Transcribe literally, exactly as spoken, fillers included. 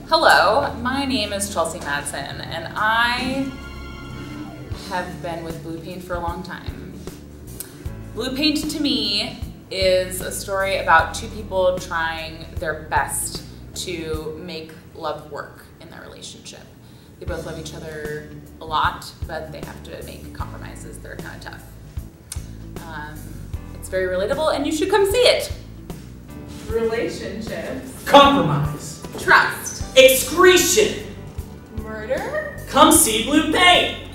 Hello, my name is Chelsea Madsen, and I have been with Blue Paint for a long time. Blue Paint to me is a story about two people trying their best to make love work in their relationship. They both love each other a lot, but they have to make compromises that are kind of tough. Um, it's very relatable, and you should come see it. Relationships. Compromise. Trust. Excretion. Murder. Come see Blue Paint.